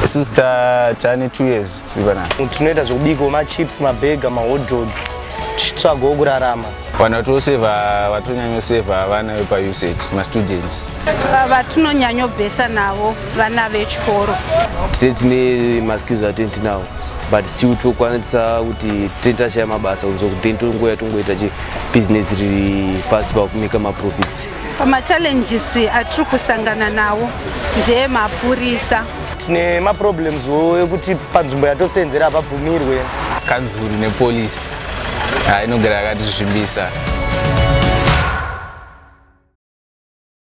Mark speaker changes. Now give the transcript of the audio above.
Speaker 1: Sister tani 2 years tibana.
Speaker 2: Tunoita zvokubika machips, mabhega, mahot dog. Tichitsvaga kurarama.
Speaker 1: Vanhu vatonyanya seva vana vepa usage, ma students.
Speaker 3: Vatinonyanya bhesa navo vana vechikoro.
Speaker 4: Tine ma skills atinawo. But still tokwanisa kuti tentashaya mabasa kunzokuti tongoya tongoita business riri fast pakumeka ma profits.
Speaker 3: Pama challenges atiri kusangana nawo ndemapurisa.
Speaker 2: Tine ma problems ekuti panzvimbo yatosenzera apabvumirwe
Speaker 1: kanzuru nepolice inogara yakatizvimbisa.